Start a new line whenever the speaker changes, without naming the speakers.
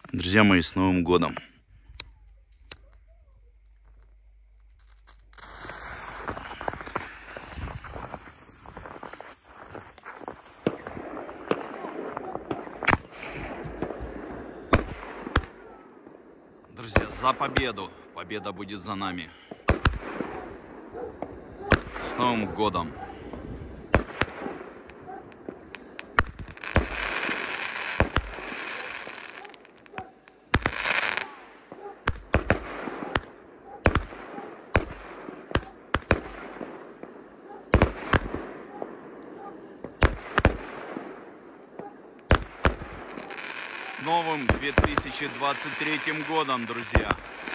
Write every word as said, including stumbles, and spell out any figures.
Друзья мои, с Новым годом! Друзья, за победу! Победа будет за нами! С Новым годом! С новым две тысячи двадцать третьим годом, друзья!